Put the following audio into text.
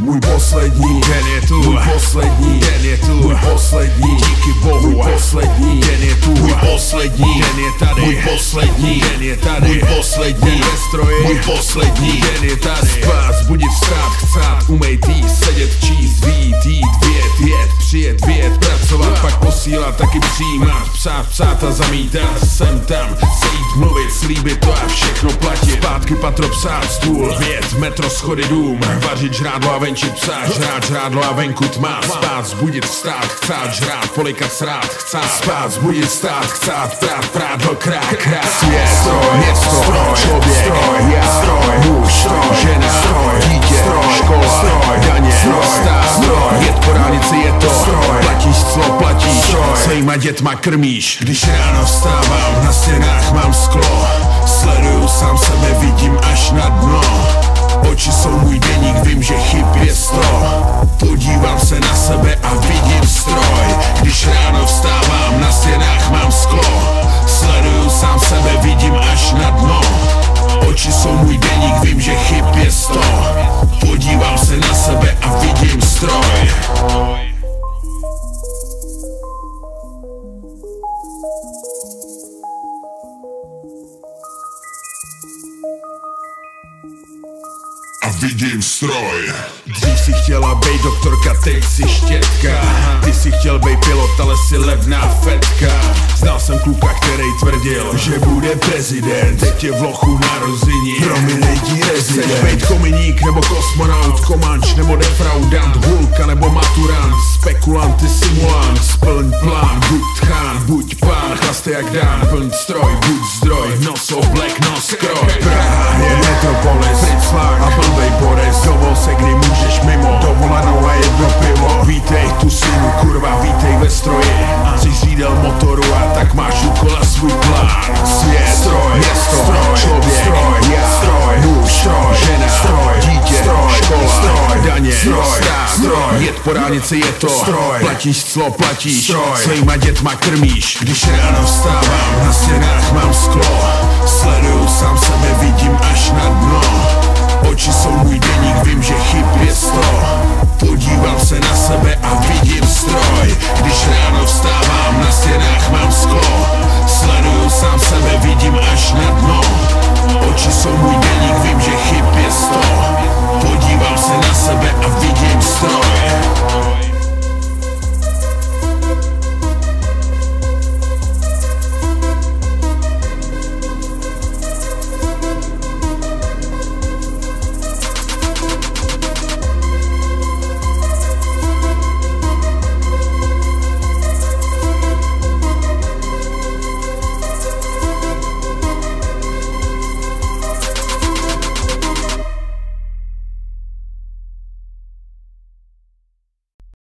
můj poslední den je tu, můj poslední den je tu, můj poslední, díky Bohu, můj poslední den je tu, můj poslední den je tady, můj poslední den je tady, můj poslední ve stroji, můj poslední den je tady. Spát, zbudit, vstát, chcát, umejt, jíst, sedět, číst, vyjít, jít, vět, jet, přijet, vyjet, pracovat, pak posílat, taky přijímat, psát a zamítat, sem tam, sejít, mluvit, slíbit to a všechno platit. Zpátky patro, psát, stůl, vět, metro, schody, dům, vařit, žrádlo a venčit psa, žrát, žrádlo a venku tma. Spát, zbudit, vstát, chcát, žrát, polikat, srát, chcát, spát, zbudit, vstát, chcát, prát, prádlo, krát, svět, stroj, město, člověk, stroj, já, stroj, muž, stroj, žena, stroj, dítě, stroj, škola, stroj, daně, stát, stroj, jet po dálnici je to, stroj, platíš, co platíš, stroj, svýma dětma krmíš. Když ráno vstávám, na stěnách mám sklo, sleduju sám sebe, vidím až na dno. Oči jsou můj deník, vím, že chyb je 100. Podívám se na sebe a vidím stroj. Když ráno vstávám, na stěnách mám sklo, sleduju sám sebe, vidím až na dno. Oči jsou můj deník, vím, že chyb je 100. Podívám se na sebe a vidím stroj. A vidím stroj. Dřív si chtěla bejt doktorka, teď si štětka. Ty si chtěl bejt pilot, ale si levná fetka. Znal jsem kluka, který tvrdil, že bude prezident. Teď je v lochu narození, prominej ti rezident. Chceš bejt kominík nebo kosmonaut, komanč nebo defraudant, hulka nebo maturant, spekulant i simulant. Splň plán, buď tchán, buď pán, chlaste jak dán, plň stroj, buď zdroj, nos oblek, nos kroj. Praha je metropolis, a blbej Boris, dovol se, kdy můžeš mimo, dovolenou a jedno pivo. Vítej tu synu, kurva, vítej ve stroji. Jsi řídel motoru a tak máš úkol a svůj plán. Svět, stroj, město, stroj, člověk, stroj, já, stroj, muž, stroj, žena, stroj, dítě, stroj, škola, stroj, daně, stroj, stát, stroj, jet po dálnici je to, stroj, platíš, co platíš, stroj, svýma dětma krmíš. Když ráno vstávám, na stěnách mám sklo, sleduju sám sebe, vidím až na dno. Oči jsou můj deník, vím, že chyb je 100. Podívám se na sebe